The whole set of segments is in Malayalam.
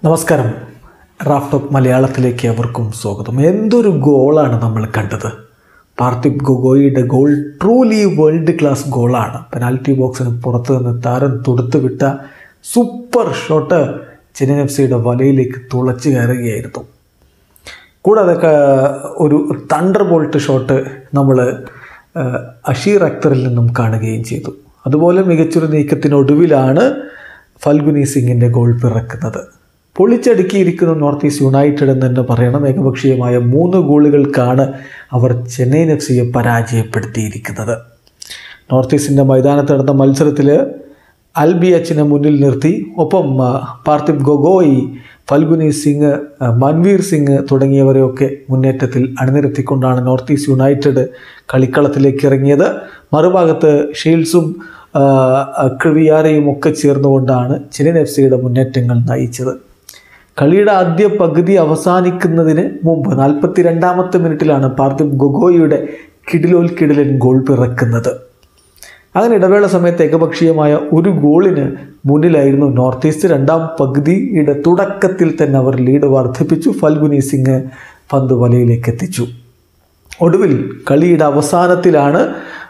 നമസ്കാരം. റാഫ് ടോക്ക് മലയാളത്തിലേക്ക് അവർക്കും സ്വാഗതം. എന്തൊരു ഗോളാണ് നമ്മൾ കണ്ടത്. പാർത്ഥിബ് ഗൊഗോയിയുടെ ഗോൾ ട്രൂലി വേൾഡ് ക്ലാസ് ഗോളാണ്. പെനാൽറ്റി ബോക്സിന് പുറത്ത് നിന്ന് താരം തൊടുത്തുവിട്ട സൂപ്പർ ഷോട്ട് ചെന്നൈയിൻ എഫ്.സിയുടെ വലയിലേക്ക് തുളച്ചു കയറുകയായിരുന്നു. കൂടാതെ ഒരു തണ്ടർ ബോൾട്ട് ഷോട്ട് നമ്മൾ അഷീർ അക്തറിൽ നിന്നും കാണുകയും ചെയ്തു. അതുപോലെ മികച്ചൊരു നീക്കത്തിനൊടുവിലാണ് ഫൽഗുനി സിംഗിൻ്റെ ഗോൾ പിറക്കുന്നത്. പൊളിച്ചടുക്കിയിരിക്കുന്നു നോർത്ത് ഈസ്റ്റ് യുണൈറ്റഡ് എന്ന് തന്നെ പറയണം. ഏകപക്ഷീയമായ 3 ഗോളുകൾക്കാണ് അവർ ചെന്നൈയിൻ എഫ്.സിയെ പരാജയപ്പെടുത്തിയിരിക്കുന്നത്. നോർത്ത് ഈസ്റ്റിൻ്റെ മൈതാനത്ത് നടന്ന മത്സരത്തിൽ അൽബിയച്ചിനെ മുന്നിൽ നിർത്തി, ഒപ്പം പാർത്ഥിബ് ഗൊഗോയി, ഫൽഗുനി സിംഗ്, മൻവീർ സിംഗ് തുടങ്ങിയവരെയൊക്കെ മുന്നേറ്റത്തിൽ അണിനിരത്തിക്കൊണ്ടാണ് നോർത്ത് ഈസ്റ്റ് യുണൈറ്റഡ് കളിക്കളത്തിലേക്ക് ഇറങ്ങിയത്. മറുഭാഗത്ത് ഷീൽസും ക്രിവിയാരയും ഒക്കെ ചേർന്നുകൊണ്ടാണ് ചെന്നൈയിൻ എഫ്.സിയുടെ മുന്നേറ്റങ്ങൾ നയിച്ചത്. കളിയുടെ ആദ്യ പകുതി അവസാനിക്കുന്നതിന് മുമ്പ് 42ാമത്തെ മിനിറ്റിലാണ് പാർത്ഥിബ് ഗൊഗോയിയുടെ കിടിലൻ ഗോൾ പിറക്കുന്നത്. അങ്ങനെ ഇടവേള സമയത്ത് ഏകപക്ഷീയമായ 1 ഗോളിന് മുന്നിലായിരുന്നു നോർത്ത് ഈസ്റ്റ്. 2ാം പകുതിയുടെ തുടക്കത്തിൽ തന്നെ അവർ ലീഡ് വർദ്ധിപ്പിച്ചു. ഫൽഗുനി സിംഗ് പന്ത് വലയിലേക്ക് എത്തിച്ചു. ഒടുവിൽ കളിയുടെ അവസാനത്തിലാണ്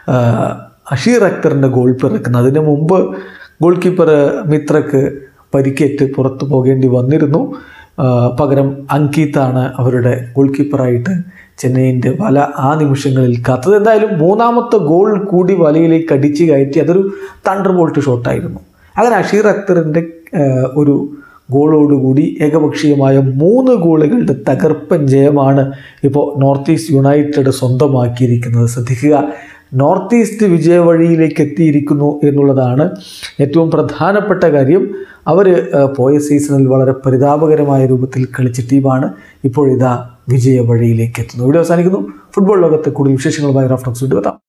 അഷീർ അക്തറിൻ്റെ ഗോൾ പിറക്കുന്നത്. അതിനു മുമ്പ് ഗോൾ കീപ്പർ മിത്രക്ക് പരിക്കേറ്റ് പുറത്തു പോകേണ്ടി വന്നിരുന്നു. പകരം അങ്കിത്താണ് അവരുടെ ഗോൾ കീപ്പറായിട്ട് ചെന്നൈയിൻ്റെ വല ആ നിമിഷങ്ങളിൽ കാത്തത്. എന്തായാലും 3ാമത്തെ ഗോൾ കൂടി വലയിലേക്ക് അടിച്ച് കയറ്റി. അതൊരു തണ്ടർ ബോൾട്ട് ഷോട്ടായിരുന്നു. അങ്ങനെ അഷീർ അക്തറിൻ്റെ ഒരു ഗോളോടുകൂടി ഏകപക്ഷീയമായ 3 ഗോളുകളുടെ തകർപ്പൻ ജയമാണ് ഇപ്പോൾ നോർത്ത് ഈസ്റ്റ് യുണൈറ്റഡ് സ്വന്തമാക്കിയിരിക്കുന്നത്. ശ്രദ്ധിക്കുക, നോർത്ത് ഈസ്റ്റ് വിജയവഴിയിലേക്ക് എത്തിയിരിക്കുന്നു എന്നുള്ളതാണ് ഏറ്റവും പ്രധാനപ്പെട്ട കാര്യം. അവർ പോയ സീസണിൽ വളരെ പരിതാപകരമായ രൂപത്തിൽ കളിച്ച ടീമാണ്. ഇപ്പോഴിതാ വിജയവഴിയിലേക്ക് എത്തുന്നു. വീഡിയോ അവസാനിക്കുന്നു. ഫുട്ബോൾ ലോകത്തെ കൂടുതൽ വിശേഷങ്ങളുമായി റാഫ് ടോക്സ് വീണ്ടും എത്താം.